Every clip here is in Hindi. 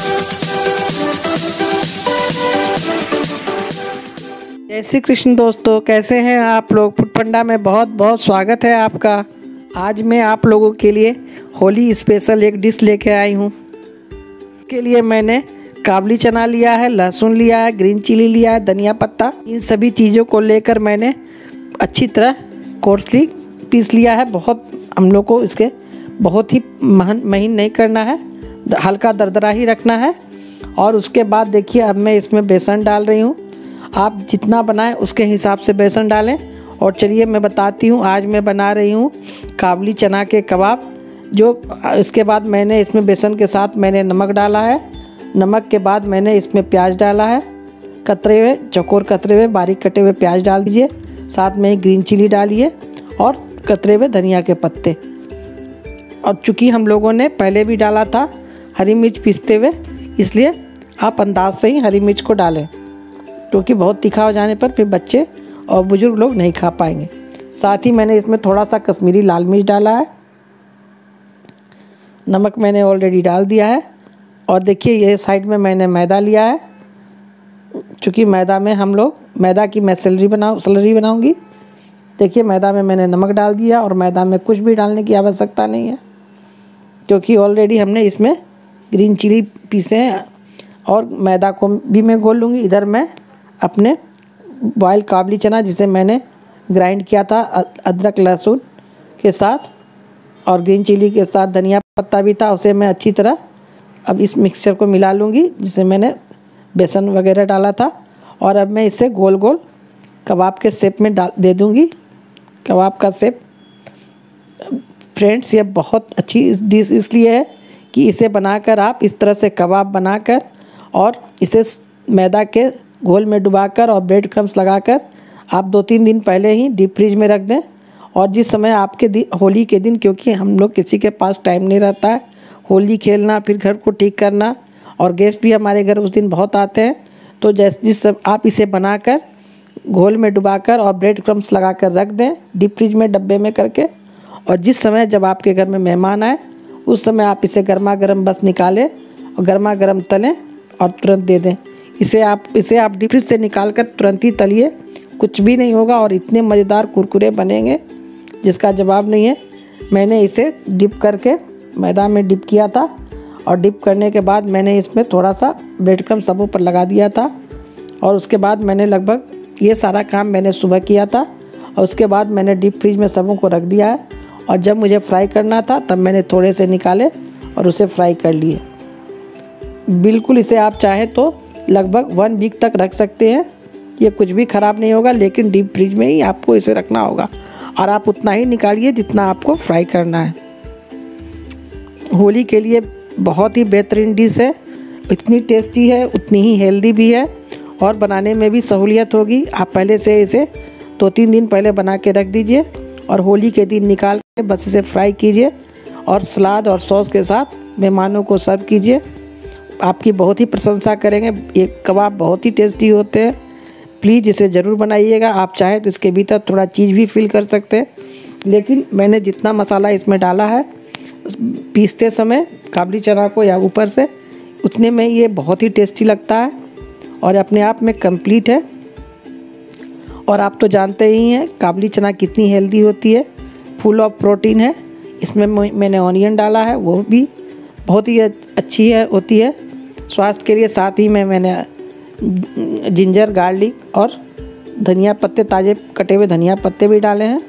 जय श्री कृष्ण दोस्तों, कैसे हैं आप लोग। फूड पंडा में बहुत बहुत स्वागत है आपका। आज मैं आप लोगों के लिए होली स्पेशल एक डिश लेके आई हूँ। के लिए मैंने काबली चना लिया है, लहसुन लिया है, ग्रीन चिली लिया है, धनिया पत्ता, इन सभी चीज़ों को लेकर मैंने अच्छी तरह कोर्सली पीस लिया है। बहुत हम लोग को इसके बहुत ही महीन नहीं करना है, हल्का दरदरा ही रखना है। और उसके बाद देखिए अब मैं इसमें बेसन डाल रही हूँ। आप जितना बनाएं उसके हिसाब से बेसन डालें। और चलिए मैं बताती हूँ, आज मैं बना रही हूँ काबली चना के कबाब। जो इसके बाद मैंने इसमें बेसन के साथ मैंने नमक डाला है। नमक के बाद मैंने इसमें प्याज डाला है, कतरे हुए चौकोर कतरे हुए बारीक कटे हुए प्याज डाल दीजिए। साथ में ही ग्रीन चिली डालिए और कतरे हुए धनिया के पत्ते। और चूँकि हम लोगों ने पहले भी डाला था हरी मिर्च पीसते हुए, इसलिए आप अंदाज से ही हरी मिर्च को डालें, क्योंकि बहुत तीखा हो जाने पर फिर बच्चे और बुजुर्ग लोग नहीं खा पाएंगे। साथ ही मैंने इसमें थोड़ा सा कश्मीरी लाल मिर्च डाला है। नमक मैंने ऑलरेडी डाल दिया है। और देखिए ये साइड में मैंने मैदा लिया है, क्योंकि मैदा में हम लोग मैदा की मैं सैलरी बनाऊंगी। देखिए मैदा में मैंने नमक डाल दिया और मैदा में कुछ भी डालने की आवश्यकता नहीं है, क्योंकि ऑलरेडी हमने इसमें ग्रीन चिली पीसे हैं। और मैदा को भी मैं घोल लूँगी। इधर मैं अपने बॉयल काबली चना, जिसे मैंने ग्राइंड किया था अदरक लहसुन के साथ और ग्रीन चिली के साथ, धनिया पत्ता भी था, उसे मैं अच्छी तरह अब इस मिक्सचर को मिला लूँगी, जिसे मैंने बेसन वगैरह डाला था। और अब मैं इसे गोल गोल कबाब के शेप में दे दूँगी, कबाब का शेप। फ्रेंड्स, ये बहुत अच्छी डिश इसलिए है कि इसे बनाकर आप इस तरह से कबाब बनाकर और इसे मैदा के घोल में डुबाकर और ब्रेड क्रम्स लगाकर आप 2-3 दिन पहले ही डीप फ्रीज में रख दें। और जिस समय आपके होली के दिन, क्योंकि हम लोग किसी के पास टाइम नहीं रहता है होली खेलना, फिर घर को ठीक करना, और गेस्ट भी हमारे घर उस दिन बहुत आते हैं, तो जिस आप इसे बनाकर घोल में डुबाकर और ब्रेड क्रम्स लगाकर रख दें डीप फ्रीज में डब्बे में करके। और जिस समय जब आपके घर में मेहमान आए उस समय आप इसे गर्मा गर्म बस निकालें और गर्मा गर्म तलें और तुरंत दे दें। इसे आप डीप फ्रीज से निकाल कर तुरंत ही तलिए, कुछ भी नहीं होगा और इतने मज़ेदार कुरकुरे बनेंगे जिसका जवाब नहीं है। मैंने इसे डिप करके मैदा में डिप किया था और डिप करने के बाद मैंने इसमें थोड़ा सा ब्रेड क्रम्ब सब ऊपर लगा दिया था। और उसके बाद मैंने लगभग ये सारा काम मैंने सुबह किया था और उसके बाद मैंने डीप फ्रीज में सबों को रख दिया है। और जब मुझे फ्राई करना था तब मैंने थोड़े से निकाले और उसे फ्राई कर लिए। बिल्कुल इसे आप चाहें तो लगभग 1 वीक तक रख सकते हैं, ये कुछ भी ख़राब नहीं होगा, लेकिन डीप फ्रीज में ही आपको इसे रखना होगा। और आप उतना ही निकालिए जितना आपको फ्राई करना है। होली के लिए बहुत ही बेहतरीन डिश है, इतनी टेस्टी है उतनी ही हेल्दी भी है और बनाने में भी सहूलियत होगी। आप पहले से इसे 2-3 दिन पहले बना के रख दीजिए और होली के दिन निकाल के बस इसे फ्राई कीजिए और सलाद और सॉस के साथ मेहमानों को सर्व कीजिए। आपकी बहुत ही प्रशंसा करेंगे। ये कबाब बहुत ही टेस्टी होते हैं। प्लीज़ इसे ज़रूर बनाइएगा। आप चाहें तो इसके भीतर थोड़ा चीज़ भी फिल कर सकते हैं, लेकिन मैंने जितना मसाला इसमें डाला है पीसते समय काबली चना को या ऊपर से, उतने में ये बहुत ही टेस्टी लगता है और अपने आप में कंप्लीट है। और आप तो जानते ही हैं काबली चना कितनी हेल्दी होती है, फुल ऑफ प्रोटीन है। इसमें मैंने ऑनियन डाला है, वो भी बहुत ही अच्छी होती है स्वास्थ्य के लिए। साथ ही में मैंने जिंजर, गार्लिक और धनिया पत्ते, ताज़े कटे हुए धनिया पत्ते भी डाले हैं।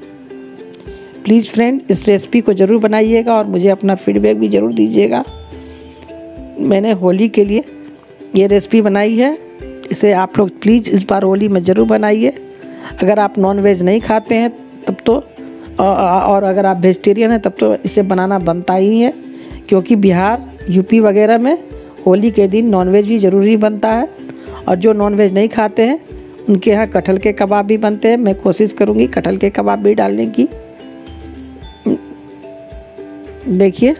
प्लीज़ फ्रेंड, इस रेसिपी को ज़रूर बनाइएगा और मुझे अपना फीडबैक भी ज़रूर दीजिएगा। मैंने होली के लिए ये रेसिपी बनाई है, इसे आप लोग प्लीज़ इस बार होली में ज़रूर बनाइए। अगर आप नॉन वेज नहीं खाते हैं तब तो, और अगर आप वेजिटेरियन हैं तब तो इसे बनाना बनता ही है, क्योंकि बिहार, यूपी वगैरह में होली के दिन नॉनवेज भी ज़रूरी बनता है। और जो नॉनवेज नहीं खाते हैं उनके यहाँ कटहल के कबाब भी बनते हैं। मैं कोशिश करूँगी कटहल के कबाब भी डालने की। देखिए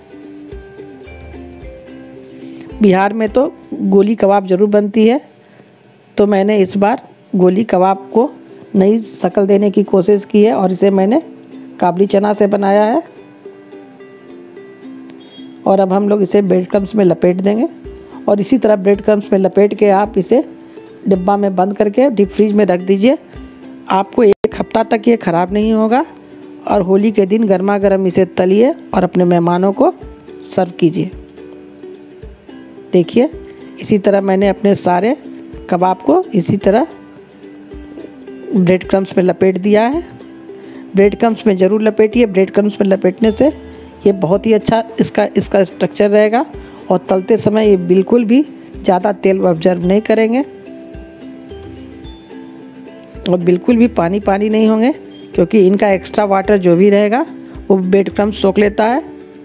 बिहार में तो गोली कबाब ज़रूर बनती है, तो मैंने इस बार गोली कबाब को नई शक्ल देने की कोशिश की है और इसे मैंने काबली चना से बनाया है। और अब हम लोग इसे ब्रेड क्रम्स में लपेट देंगे और इसी तरह ब्रेड क्रम्स में लपेट के आप इसे डिब्बा में बंद करके डीप फ्रीज में रख दीजिए। आपको 1 हफ्ता तक ये ख़राब नहीं होगा और होली के दिन गर्मा गर्म इसे तलिए और अपने मेहमानों को सर्व कीजिए। देखिए इसी तरह मैंने अपने सारे कबाब को इसी तरह ब्रेड क्रम्स में लपेट दिया है। ब्रेड क्रम्स में ज़रूर लपेटिए। ब्रेड क्रम्स में लपेटने से ये बहुत ही अच्छा इसका स्ट्रक्चर रहेगा और तलते समय ये बिल्कुल भी ज़्यादा तेल ऑब्जर्व नहीं करेंगे और बिल्कुल भी पानी पानी नहीं होंगे, क्योंकि इनका एक्स्ट्रा वाटर जो भी रहेगा वो ब्रेड क्रम्स सोख लेता है।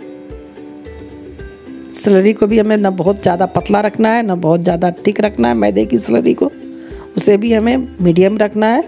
स्लरी को भी हमें ना बहुत ज़्यादा पतला रखना है ना बहुत ज़्यादा थिक रखना है। मैदे की स्लरी को उसे भी हमें मीडियम रखना है।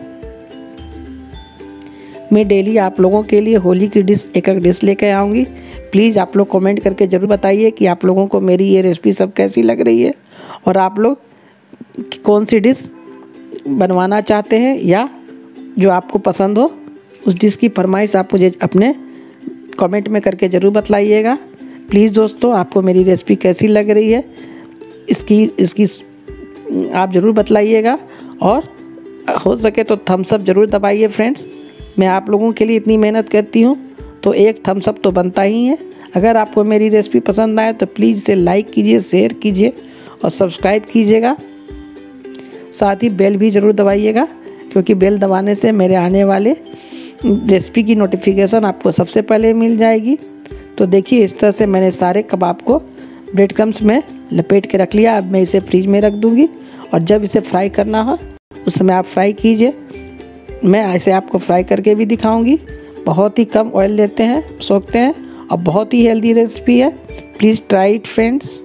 मैं डेली आप लोगों के लिए होली की एक डिश लेकर आऊँगी। प्लीज़ आप लोग कमेंट करके ज़रूर बताइए कि आप लोगों को मेरी ये रेसिपी सब कैसी लग रही है और आप लोग कौन सी डिश बनवाना चाहते हैं या जो आपको पसंद हो उस डिश की फरमाइश आप मुझे अपने कमेंट में करके ज़रूर बताइएगा। प्लीज़ दोस्तों, आपको मेरी रेसिपी कैसी लग रही है इसकी आप ज़रूर बताइएगा और हो सके तो थम्स अप ज़रूर दबाइए फ्रेंड्स। मैं आप लोगों के लिए इतनी मेहनत करती हूँ तो एक थम्स अप तो बनता ही है। अगर आपको मेरी रेसिपी पसंद आए तो प्लीज़ इसे लाइक कीजिए, शेयर कीजिए और सब्सक्राइब कीजिएगा। साथ ही बेल भी ज़रूर दबाइएगा, क्योंकि बेल दबाने से मेरे आने वाले रेसिपी की नोटिफिकेशन आपको सबसे पहले मिल जाएगी। तो देखिए इस तरह से मैंने सारे कबाब को ब्रेड क्रम्स में लपेट के रख लिया। अब मैं इसे फ्रीज में रख दूँगी और जब इसे फ्राई करना हो उस समय आप फ्राई कीजिए। मैं ऐसे आपको फ्राई करके भी दिखाऊंगी। बहुत ही कम ऑयल लेते हैं, सोखते हैं और बहुत ही हेल्दी रेसिपी है। Please try it friends.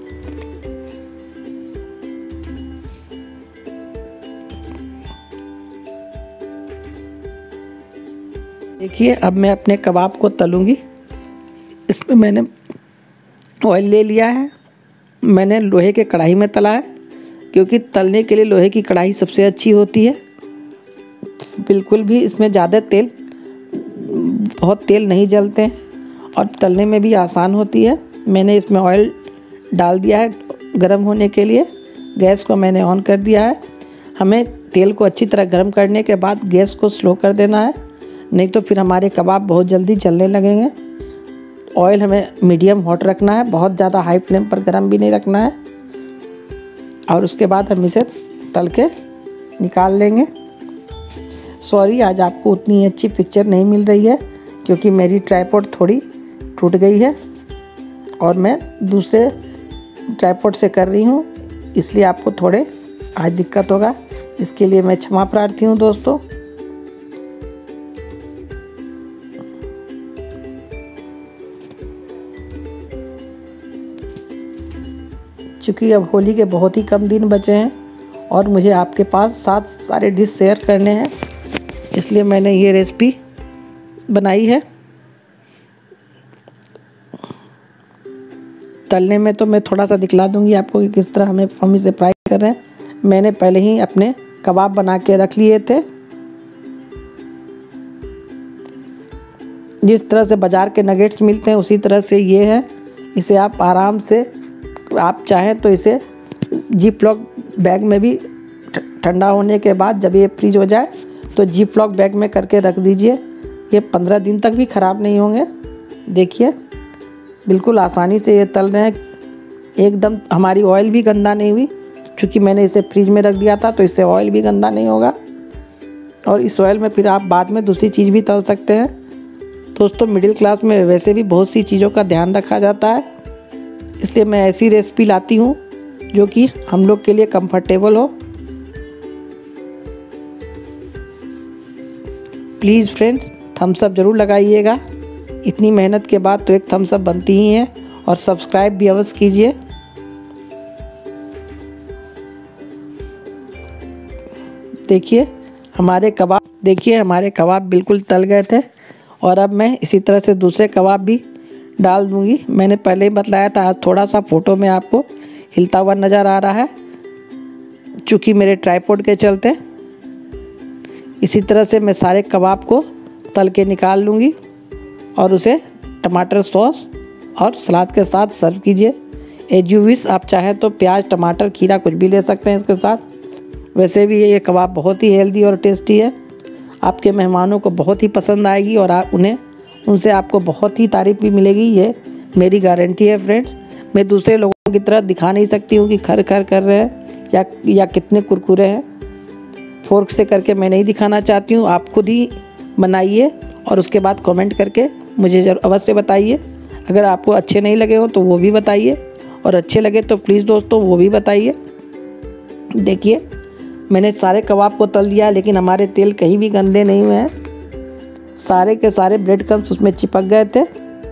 देखिए अब मैं अपने कबाब को तलूँगी। इसमें मैंने ऑयल ले लिया है। मैंने लोहे के कढ़ाई में तला है, क्योंकि तलने के लिए लोहे की कढ़ाई सबसे अच्छी होती है। बिल्कुल भी इसमें ज़्यादा बहुत तेल नहीं जलते हैं और तलने में भी आसान होती है। मैंने इसमें ऑयल डाल दिया है गरम होने के लिए। गैस को मैंने ऑन कर दिया है। हमें तेल को अच्छी तरह गरम करने के बाद गैस को स्लो कर देना है, नहीं तो फिर हमारे कबाब बहुत जल्दी जलने लगेंगे। ऑयल हमें मीडियम हॉट रखना है, बहुत ज़्यादा हाई फ्लेम पर गरम भी नहीं रखना है। और उसके बाद हम इसे तल के निकाल लेंगे। सॉरी, आज आपको उतनी अच्छी पिक्चर नहीं मिल रही है, क्योंकि मेरी ट्राइपॉड थोड़ी टूट गई है और मैं दूसरे ट्राइपॉड से कर रही हूँ, इसलिए आपको थोड़े आज दिक्कत होगा। इसके लिए मैं क्षमा प्रार्थी हूँ दोस्तों। चूँकि अब होली के बहुत ही कम दिन बचे हैं और मुझे आपके पास 7 सारे डिश शेयर करने हैं, इसलिए मैंने ये रेसिपी बनाई है। तलने में तो मैं थोड़ा सा दिखला दूंगी आपको कि किस तरह हम इसे फ्राई कर रहे हैं। मैंने पहले ही अपने कबाब बना के रख लिए थे। जिस तरह से बाज़ार के नगेट्स मिलते हैं उसी तरह से ये है। इसे आप आराम से, आप चाहें तो इसे जिप लॉक बैग में भी ठंडा होने के बाद जब ये फ्रीज हो जाए तो जिप लॉक बैग में करके रख दीजिए। ये 15 दिन तक भी ख़राब नहीं होंगे। देखिए बिल्कुल आसानी से ये तल रहे हैं। एकदम हमारी ऑयल भी गंदा नहीं हुई, क्योंकि मैंने इसे फ्रीज में रख दिया था, तो इससे ऑयल भी गंदा नहीं होगा और इस ऑयल में फिर आप बाद में दूसरी चीज़ भी तल सकते हैं। दोस्तों, मिडिल क्लास में वैसे भी बहुत सी चीज़ों का ध्यान रखा जाता है, इसलिए मैं ऐसी रेसिपी लाती हूँ जो कि हम लोग के लिए कंफर्टेबल हो। प्लीज़ फ्रेंड्स, थम्स अप ज़रूर लगाइएगा। इतनी मेहनत के बाद तो एक थम्स अप बनती ही है और सब्सक्राइब भी अवश्य कीजिए। देखिए हमारे कबाब बिल्कुल तल गए थे और अब मैं इसी तरह से दूसरे कबाब भी डाल दूंगी। मैंने पहले ही बतलाया था, आज थोड़ा सा फ़ोटो में आपको हिलता हुआ नज़र आ रहा है, चूँकि मेरे ट्राइपॉड के चलते। इसी तरह से मैं सारे कबाब को तल के निकाल लूँगी और उसे टमाटर सॉस और सलाद के साथ सर्व कीजिए। एज यू विश, आप चाहें तो प्याज, टमाटर, खीरा कुछ भी ले सकते हैं इसके साथ। वैसे भी ये कबाब बहुत ही हेल्दी और टेस्टी है। आपके मेहमानों को बहुत ही पसंद आएगी और आप उनसे आपको बहुत ही तारीफ़ भी मिलेगी, ये मेरी गारंटी है फ्रेंड्स। मैं दूसरे लोगों की तरह दिखा नहीं सकती हूँ कि खर खर कर रहे हैं या कितने कुरकुरे हैं। फोर्क से करके मैं नहीं दिखाना चाहती हूँ। आप खुद ही बनाइए और उसके बाद कमेंट करके मुझे अवश्य बताइए। अगर आपको अच्छे नहीं लगे हो तो वो भी बताइए, और अच्छे लगे तो प्लीज़ दोस्तों वो भी बताइए। देखिए मैंने सारे कबाब को तल दिया, लेकिन हमारे तेल कहीं भी गंदे नहीं हुए हैं। सारे के सारे ब्रेड क्रम्स उसमें चिपक गए थे।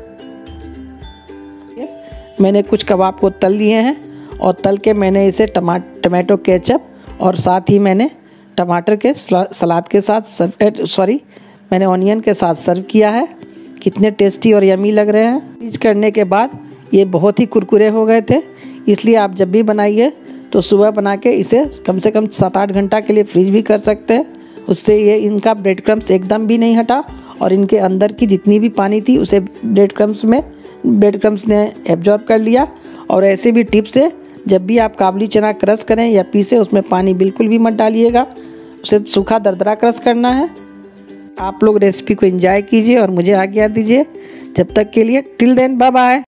मैंने कुछ कबाब को तल लिए हैं और तल के मैंने इसे टमाटो केचप और साथ ही मैंने टमाटर के सलाद के साथ मैंने ऑनियन के साथ सर्व किया है। कितने टेस्टी और यमी लग रहे हैं। फ्रीज करने के बाद ये बहुत ही कुरकुरे हो गए थे, इसलिए आप जब भी बनाइए तो सुबह बना के इसे कम से कम 7-8 घंटा के लिए फ्रीज भी कर सकते हैं। उससे ये इनका ब्रेड क्रम्स एकदम भी नहीं हटा और इनके अंदर की जितनी भी पानी थी उसे ब्रेड क्रम्स ने एब्जॉर्ब कर लिया। और ऐसे भी टिप्स है, जब भी आप काबुली चना क्रश करें या पीसे उसमें पानी बिल्कुल भी मत डालिएगा, उसे सूखा दरदरा क्रश करना है। आप लोग रेसिपी को एंजॉय कीजिए और मुझे आज्ञा दीजिए। जब तक के लिए टिल देन बाय बाय।